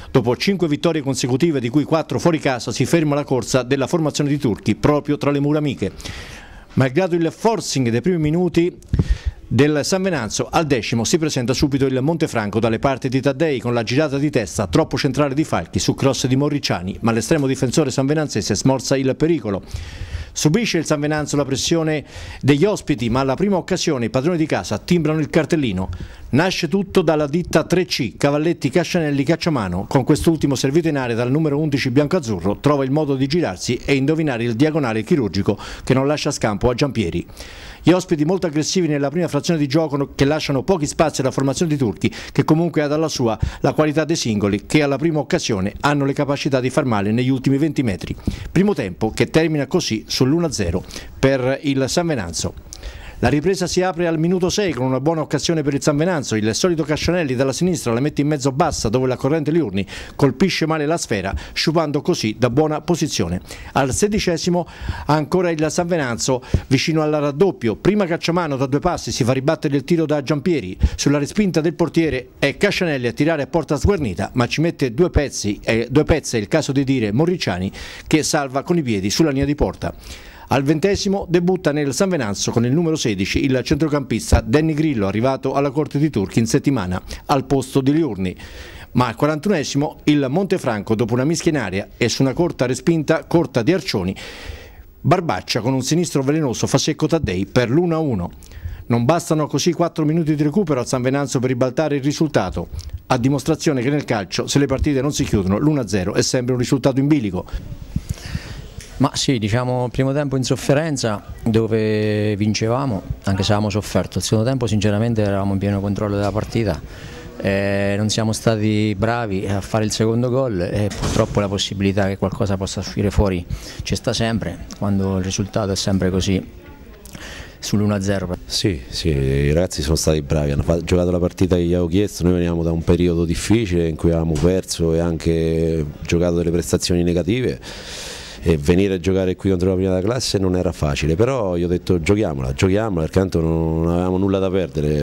Dopo 5 vittorie consecutive, di cui 4 fuori casa, si ferma la corsa della formazione di turchi proprio tra le mura amiche. Malgrado il forcing dei primi minuti del San Venanzo, al 10° si presenta subito il Montefranco dalle parti di Taddei con la girata di testa troppo centrale di Falchi su cross di Morricciani, ma l'estremo difensore sanvenanzese smorza il pericolo. Subisce il San Venanzo la pressione degli ospiti, ma alla prima occasione i padroni di casa timbrano il cartellino. Nasce tutto dalla ditta 3C, Cavalletti Cascianelli Cacciamano. Con quest'ultimo servito in area dal numero 11 biancoazzurro trova il modo di girarsi e indovinare il diagonale chirurgico che non lascia scampo a Giampieri. Gli ospiti molto aggressivi nella prima frazione di gioco che lasciano pochi spazi alla formazione di turchi, che comunque ha dalla sua la qualità dei singoli che alla prima occasione hanno le capacità di far male negli ultimi 20 metri. Primo tempo che termina così sull'1-0 per il San Venanzo. La ripresa si apre al minuto 6 con una buona occasione per il San Venanzo. Il solito Cascianelli dalla sinistra la mette in mezzo bassa dove la corrente Liurni colpisce male la sfera, sciupando così da buona posizione. Al 16° ancora il San Venanzo vicino al raddoppio. Prima Cacciamano da 2 passi si fa ribattere il tiro da Giampieri. Sulla respinta del portiere è Cascianelli a tirare a porta sguarnita, ma ci mette due pezzi, è il caso di dire Morricciani, che salva con i piedi sulla linea di porta. Al 20° debutta nel San Venanzo con il numero 16 il centrocampista Danny Grillo, arrivato alla corte di turchi in settimana al posto di Liurni. Ma al 41° il Montefranco, dopo una mischia in aria e su una corta respinta corta di Arcioni, Barbaccia con un sinistro velenoso fa secco Taddei per l'1-1. Non bastano così 4 minuti di recupero al San Venanzo per ribaltare il risultato, a dimostrazione che nel calcio, se le partite non si chiudono, l'1-0 è sempre un risultato in bilico. Ma sì, diciamo primo tempo in sofferenza dove vincevamo, anche se avevamo sofferto. Il secondo tempo sinceramente eravamo in pieno controllo della partita, non siamo stati bravi a fare il secondo gol e purtroppo la possibilità che qualcosa possa uscire fuori ci sta sempre, quando il risultato è sempre così sull'1-0. Sì, i ragazzi sono stati bravi, hanno giocato la partita che gli avevo chiesto. Noi veniamo da un periodo difficile in cui avevamo perso e anche giocato delle prestazioni negative, e venire a giocare qui contro la prima della classe non era facile, però io ho detto giochiamola perché tanto non avevamo nulla da perdere.